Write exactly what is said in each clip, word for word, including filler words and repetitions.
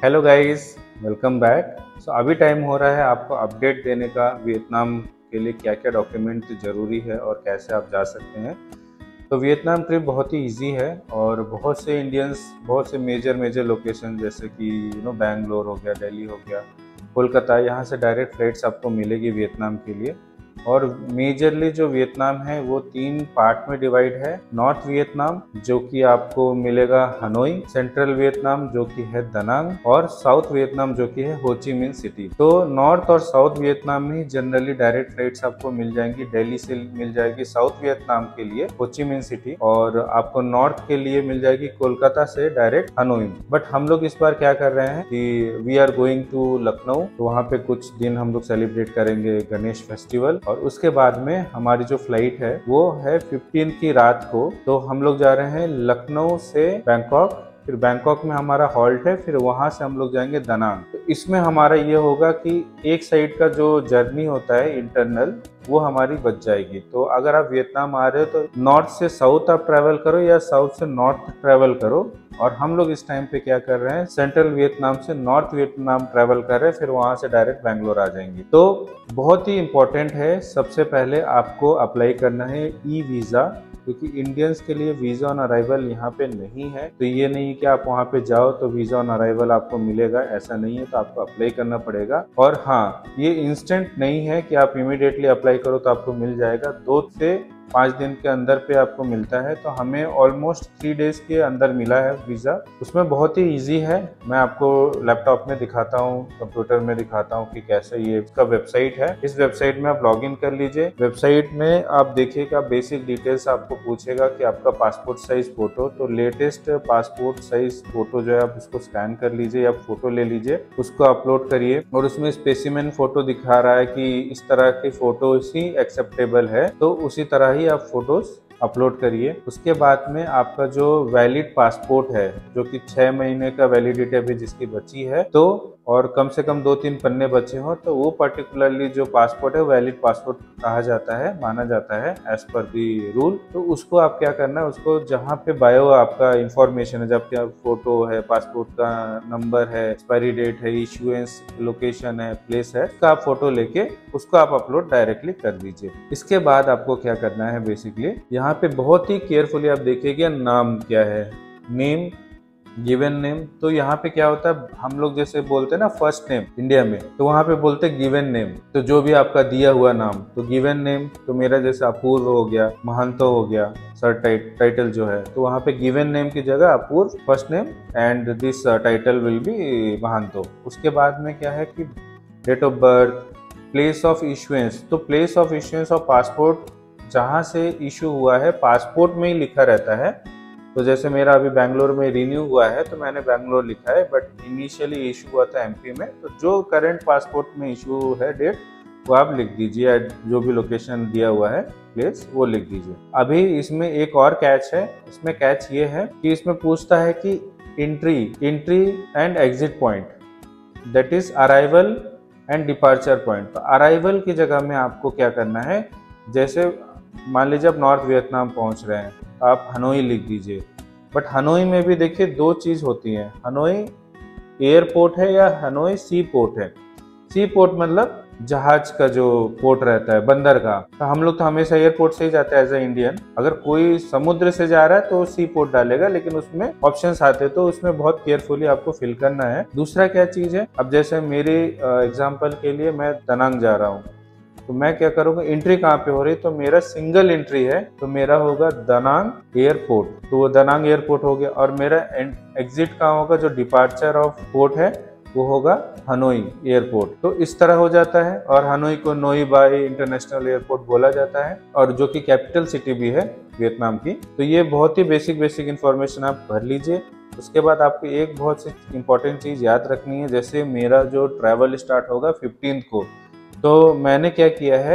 Hello guys, welcome back. So अभी time हो रहा है आपको अपडेट देने का वियतनाम के लिए क्या क्या डॉक्यूमेंट ज़रूरी है और कैसे आप जा सकते हैं। तो वियतनाम ट्रिप बहुत ही इजी है और बहुत से इंडियंस बहुत से मेजर मेजर लोकेशन जैसे कि यू नो बैंगलोर हो गया, दिल्ली हो गया, कोलकाता, यहाँ से डायरेक्ट फ्लाइट्स आपको मिलेगी वियतनाम के लिए। और मेजरली जो वियतनाम है वो तीन पार्ट में डिवाइड है। नॉर्थ वियतनाम जो कि आपको मिलेगा हनोई, सेंट्रल वियतनाम जो कि है दनांग, और साउथ वियतनाम जो कि है हो ची मिन सिटी। तो नॉर्थ और साउथ वियतनाम में जनरली डायरेक्ट फ्लाइट्स आपको मिल जाएंगी। दिल्ली से मिल जाएगी साउथ वियतनाम के लिए हो ची मिन सिटी, और आपको नॉर्थ के लिए मिल जाएगी कोलकाता से डायरेक्ट हनोई। बट हम लोग इस बार क्या कर रहे हैं कि we are going to Lucknow, तो वहाँ पे कुछ दिन हम लोग सेलिब्रेट करेंगे गणेश फेस्टिवल, और उसके बाद में हमारी जो फ्लाइट है वो है फिफ्टीन की रात को। तो हम लोग जा रहे हैं लखनऊ से बैंकॉक, फिर बैंकॉक में हमारा हॉल्ट है, फिर वहां से हम लोग जाएंगे दनांग। तो इसमें हमारा ये होगा कि एक साइड का जो जर्नी होता है इंटरनल वो हमारी बच जाएगी। तो अगर आप वियतनाम आ रहे हो तो नॉर्थ से साउथ आप ट्रैवल करो या साउथ से नॉर्थ ट्रैवल करो। और हम लोग इस टाइम पे क्या कर रहे हैं, सेंट्रल वियतनाम से नॉर्थ वियतनाम ट्रैवल कर रहे हैं, फिर वहां से डायरेक्ट बैंगलोर आ जाएंगे। तो बहुत ही इंपॉर्टेंट है, सबसे पहले आपको अप्लाई करना है ई वीज़ा, क्योंकि इंडियंस के लिए वीज़ा ऑन अराइवल यहाँ पे नहीं है। तो ये नहीं कि आप वहाँ पे जाओ तो वीज़ा ऑन अराइवल आपको मिलेगा, ऐसा नहीं है। तो आपको अप्लाई करना पड़ेगा। और हाँ, ये इंस्टेंट नहीं है कि आप इमीडिएटली अप्लाई करो तो आपको मिल जाएगा। दो से पाँच दिन के अंदर पे आपको मिलता है। तो हमें ऑलमोस्ट थ्री डेज के अंदर मिला है वीज़ा। उसमें बहुत ही इजी है, मैं आपको लैपटॉप में दिखाता हूँ, कंप्यूटर में दिखाता हूँ कि कैसे ये इसका वेबसाइट है। इस वेबसाइट में आप लॉग इन कर लीजिए। वेबसाइट में आप देखिएगा बेसिक डिटेल्स आपको पूछेगा कि आपका पासपोर्ट साइज फोटो, तो लेटेस्ट पासपोर्ट साइज फोटो जो है आप उसको स्कैन कर लीजिए या फोटो ले लीजिए, उसको अपलोड करिए। और उसमें स्पेसिमेन फोटो दिखा रहा है कि इस तरह की फोटो ही एक्सेप्टेबल है, तो उसी तरह ही आप फोटोज अपलोड करिए। उसके बाद में आपका जो वैलिड पासपोर्ट है, जो कि छह महीने का वैलिडिटी अभी जिसकी बची है, तो और कम से कम दो तीन पन्ने बचे हो, तो वो पर्टिकुलरली जो पासपोर्ट है वैलिड पासपोर्ट कहा जाता है, माना जाता है एज पर दी रूल। तो उसको आप क्या करना है, उसको जहाँ पे बायो आपका इंफॉर्मेशन है, जब क्या फोटो है, पासपोर्ट का नंबर है, एक्सपायरी डेट है, इशुएंस लोकेशन है, प्लेस है, उसका आप फोटो लेके उसको आप अपलोड डायरेक्टली कर दीजिए। इसके बाद आपको क्या करना है, बेसिकली यहाँ पे बहुत ही केयरफुली आप देखिएगा नाम क्या है, नेम, गिवन नेम। तो यहाँ पे क्या होता है, हम लोग जैसे बोलते हैं ना फर्स्ट नेम इंडिया में, तो वहाँ पे बोलते हैं गिवन नेम। तो जो भी आपका दिया हुआ नाम, तो गिवन नेम, तो मेरा जैसे अपूर्व हो गया, महंतो हो गया, सर टाइटल जो है, तो वहाँ पे गिवन नेम की जगह Apurva first name and this title will be Mahanto. उसके बाद में क्या है कि date of birth, place of issuance. तो place of issuance of passport जहाँ से इशू हुआ है पासपोर्ट में ही लिखा रहता है। तो जैसे मेरा अभी बैंगलोर में रिन्यू हुआ है तो मैंने बैंगलोर लिखा है, बट इनिशियली इशू हुआ था एमपी में। तो जो करंट पासपोर्ट में इशू है डेट, वो आप लिख दीजिए, जो भी लोकेशन दिया हुआ है प्लेस वो लिख दीजिए। अभी इसमें एक और कैच है, इसमें कैच ये है कि इसमें पूछता है कि entry entry and exit point, that is arrival and departure point. तो अराइवल की जगह में आपको क्या करना है, जैसे मान लीजिए आप नॉर्थ वियतनाम पहुंच रहे हैं, आप हनोई लिख दीजिए। बट हनोई में भी देखिए दो चीज़ होती है, हनोई एयरपोर्ट है या हनोई सी पोर्ट है। सी पोर्ट मतलब जहाज का जो पोर्ट रहता है, बंदर का। तो हम लोग तो हमेशा एयरपोर्ट से ही जाते हैं एज ए इंडियन। अगर कोई समुद्र से जा रहा है तो सी पोर्ट डालेगा, लेकिन उसमें ऑप्शंस आते हैं, तो उसमें बहुत केयरफुली आपको फिल करना है। दूसरा क्या चीज़ है, अब जैसे मेरे एग्जाम्पल के लिए मैं दनांग जा रहा हूँ, तो मैं क्या करूंगा, एंट्री कहाँ पे हो रही है, तो मेरा सिंगल एंट्री है, तो मेरा होगा दनांग एयरपोर्ट, तो वो दनांग एयरपोर्ट हो गया। और मेरा एग्जिट कहाँ होगा, जो डिपार्चर ऑफ पोर्ट है वो होगा हनोई एयरपोर्ट। तो इस तरह हो जाता है। और हनोई को नोई बाई इंटरनेशनल एयरपोर्ट बोला जाता है, और जो कि कैपिटल सिटी भी है वियतनाम की। तो ये बहुत ही बेसिक बेसिक इंफॉर्मेशन आप भर लीजिए। उसके बाद आपको एक बहुत सी इंपॉर्टेंट चीज़ याद रखनी है, जैसे मेरा जो ट्रैवल स्टार्ट होगा फिफ्टींथ को, तो मैंने क्या किया है,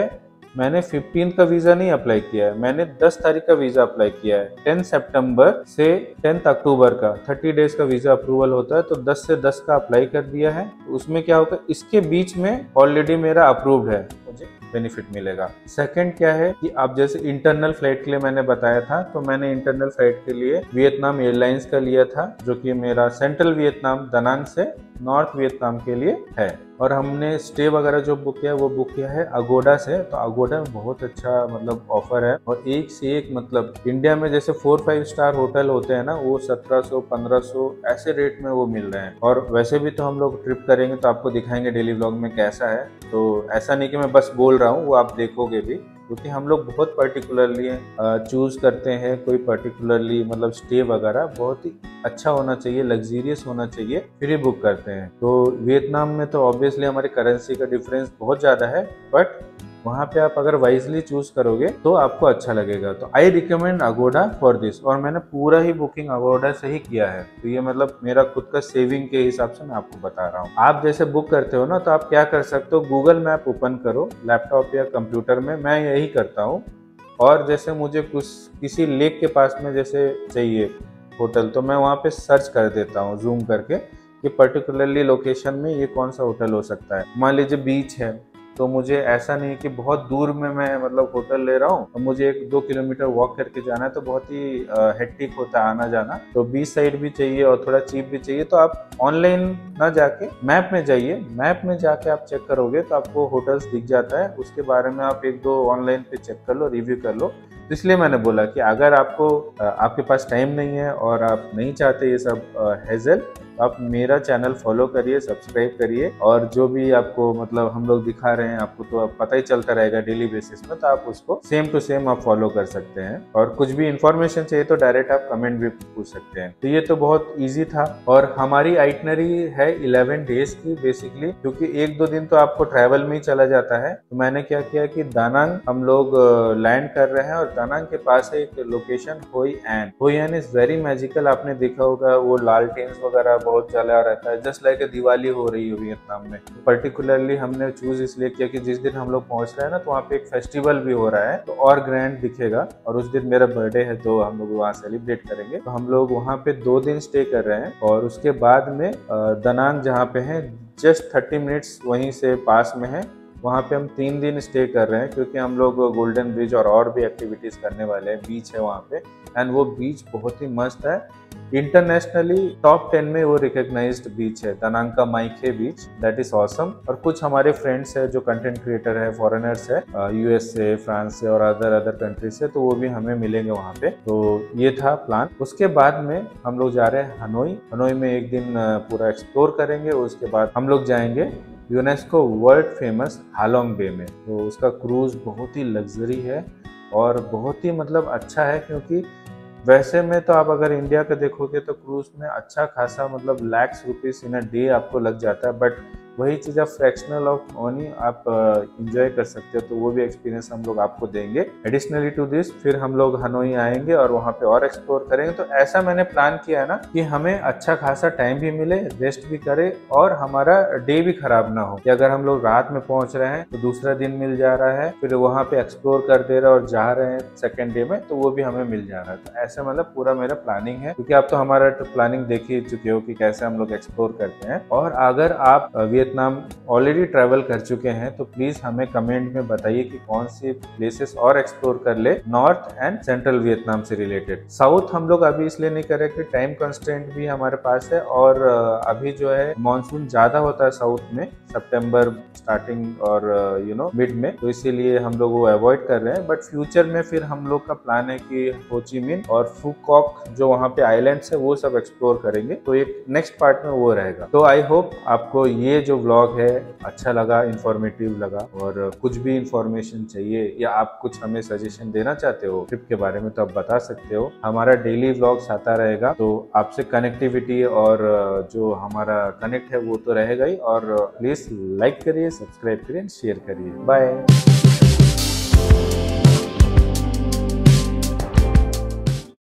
मैंने फिफ्टीन का वीजा नहीं अप्लाई किया है, मैंने दस तारीख का वीजा अप्लाई किया है। टेन सितंबर से टेंथ अक्टूबर का थर्टी डेज का वीजा अप्रूवल होता है, तो दस से दस का अप्लाई कर दिया है। तो उसमें क्या होगा, इसके बीच में ऑलरेडी मेरा अप्रूव्ड है, मुझे बेनिफिट मिलेगा। सेकंड क्या है कि आप जैसे इंटरनल फ्लाइट के लिए मैंने बताया था, तो मैंने इंटरनल फ्लाइट के लिए वियतनाम एयरलाइंस का लिया था, जो कि मेरा सेंट्रल वियतनाम दनांग से नॉर्थ वियतनाम के लिए है। और हमने स्टे वगैरह जो बुक किया है वो बुक किया है अगोडा से। तो अगोडा में बहुत अच्छा मतलब ऑफर है, और एक से एक मतलब इंडिया में जैसे फोर फाइव स्टार होटल होते हैं ना, वो सत्रह सौ पंद्रह सौ ऐसे रेट में वो मिल रहे हैं। और वैसे भी तो हम लोग ट्रिप करेंगे तो आपको दिखाएंगे डेली व्लॉग में कैसा है। तो ऐसा नहीं कि मैं बस बोल रहा हूँ, वो आप देखोगे भी, क्योंकि हम लोग बहुत पर्टिकुलरली चूज करते हैं। कोई पर्टिकुलरली मतलब स्टे वगैरह बहुत ही अच्छा होना चाहिए, लग्जीरियस होना चाहिए, फिर ही बुक करते हैं। तो वियतनाम में तो ऑब्वियसली हमारी करेंसी का डिफरेंस बहुत ज़्यादा है, बट वहाँ पे आप अगर वाइजली चूज करोगे तो आपको अच्छा लगेगा। तो I recommend Agoda for this, और मैंने पूरा ही बुकिंग अगोडा से ही किया है। तो ये मतलब मेरा खुद का सेविंग के हिसाब से मैं आपको बता रहा हूँ। आप जैसे बुक करते हो ना, तो आप क्या कर सकते हो, गूगल मैप ओपन करो लैपटॉप या कंप्यूटर में, मैं यही करता हूँ। और जैसे मुझे कुछ किसी लेक के पास में जैसे चाहिए होटल, तो मैं वहाँ पे सर्च कर देता हूँ जूम करके कि पर्टिकुलरली लोकेशन में ये कौन सा होटल हो सकता है। मान लीजिए बीच है, तो मुझे ऐसा नहीं कि बहुत दूर में मैं मतलब होटल ले रहा हूँ, तो मुझे एक दो किलोमीटर वॉक करके जाना है, तो बहुत ही हेक्टिक होता है आना जाना। तो बीच साइड भी चाहिए और थोड़ा चीप भी चाहिए, तो आप ऑनलाइन ना जाके मैप में जाइए। मैप में जाके आप चेक करोगे तो आपको होटल्स दिख जाता है, उसके बारे में आप एक दो ऑनलाइन पे चेक कर लो, रिव्यू कर लो। तो इसलिए मैंने बोला कि अगर आपको आपके पास टाइम नहीं है और आप नहीं चाहते ये सब हेजल, आप मेरा चैनल फॉलो करिए, सब्सक्राइब करिए, और जो भी आपको मतलब हम लोग दिखा रहे हैं आपको तो अब पता ही चलता रहेगा डेली बेसिस में, तो आप उसको सेम टू सेम आप फॉलो कर सकते हैं। और कुछ भी इंफॉर्मेशन चाहिए तो डायरेक्ट आप कमेंट भी पूछ सकते हैं। तो ये तो बहुत इजी था। और हमारी आइटनरी है इलेवन डेज की बेसिकली, क्योंकि एक दो दिन तो आपको ट्रैवल में ही चला जाता है। तो मैंने क्या किया कि दानांग हम लोग लैंड कर रहे हैं, और दानांग के पास है एक लोकेशन होई एन। होई एन इज वेरी मैजिकल, आपने देखा होगा वो लालटेन्स वगैरह बहुत चला रहता है, जस्ट लाइक दिवाली हो रही है वियतनाम में। पर्टिकुलरली हमने चूज इसलिए किया कि जिस दिन हम लोग पहुंच रहे हैं ना, तो वहाँ पे एक फेस्टिवल भी हो रहा है, तो और ग्रैंड दिखेगा। और उस दिन मेरा बर्थडे है, तो हम लोग वहाँ सेलिब्रेट करेंगे। तो हम लोग वहाँ पे दो दिन स्टे कर रहे हैं, और उसके बाद में दनांग जहाँ पे है जस्ट थर्टी मिनट्स वहीं से पास में है, वहाँ पे हम तीन दिन स्टे कर रहे हैं, क्योंकि हम लोग गोल्डन ब्रिज और और भी एक्टिविटीज करने वाले हैं। बीच है वहाँ पे, एंड वो बीच बहुत ही मस्त है। इंटरनेशनली टॉप टेन में वो रिकग्नाइज्ड बीच है, दानांग का My Khe beach, that is awesome. और कुछ हमारे फ्रेंड्स है जो कंटेंट क्रिएटर है, फॉरेनर्स है, यूएस से, फ्रांस से और अदर अदर कंट्री से, तो वो भी हमें मिलेंगे वहाँ पे। तो ये था प्लान। उसके बाद में हम लोग जा रहे हैं हनोई। हनोई में एक दिन पूरा एक्सप्लोर करेंगे। उसके बाद हम लोग जाएंगे UNESCO world famous Halong bay में। तो उसका क्रूज बहुत ही लग्जरी है और बहुत ही मतलब अच्छा है, क्योंकि वैसे में तो आप अगर इंडिया का देखोगे तो क्रूज में अच्छा खासा मतलब lakhs rupees in a day आपको लग जाता है, बट वही चीज़ आप फ्रैक्शनल ऑफ मनी आप इंजॉय कर सकते हो। तो वो भी एक्सपीरियंस हम लोग आपको देंगे। एडिशनली टू दिस फिर हम लोग हनोई आएंगे और वहाँ पे और एक्सप्लोर करेंगे। तो ऐसा मैंने प्लान किया है ना कि हमें अच्छा खासा टाइम भी मिले, रेस्ट भी करे, और हमारा डे भी खराब ना हो। कि अगर हम लोग रात में पहुंच रहे हैं तो दूसरा दिन मिल जा रहा है, फिर वहाँ पे एक्सप्लोर कर दे रहे और जा रहे हैं सेकेंड डे में, तो वो भी हमें मिल जा रहा है। तो ऐसा मतलब पूरा मेरा प्लानिंग है, क्योंकि आप तो हमारा प्लानिंग देख ही चुके हो कि कैसे हम लोग एक्सप्लोर करते हैं। और अगर आप वियतनाम ऑलरेडी ट्रैवल कर चुके हैं तो प्लीज हमें कमेंट में बताइए कि कौन सी प्लेसेस और एक्सप्लोर कर ले नॉर्थ एंड सेंट्रल वियतनाम से रिलेटेड। साउथ हम लोग अभी इसलिए नहीं कर रहे कि टाइम कंस्ट्रेंट भी हमारे पास है, और अभी जो है मानसून ज्यादा होता है साउथ में सितंबर स्टार्टिंग और यू नो मिड में, तो इसीलिए हम लोग वो अवॉइड कर रहे हैं। बट फ्यूचर में फिर हम लोग का प्लान है कि हो ची मिन और फू कॉक जो वहाँ पे आइलैंड्स है वो सब एक्सप्लोर करेंगे। तो एक नेक्स्ट पार्ट में वो रहेगा। तो आई होप आपको ये जो व्लॉग है अच्छा लगा, इंफॉर्मेटिव लगा। और कुछ भी इंफॉर्मेशन चाहिए या आप कुछ हमें सजेशन देना चाहते हो ट्रिप के बारे में तो आप बता सकते हो। हमारा डेली व्लॉग्स आता रहेगा, तो आपसे कनेक्टिविटी और जो हमारा कनेक्ट है वो तो रहेगा ही। और प्लीज लाइक करिए, सब्सक्राइब करिए, शेयर करिए। बाय।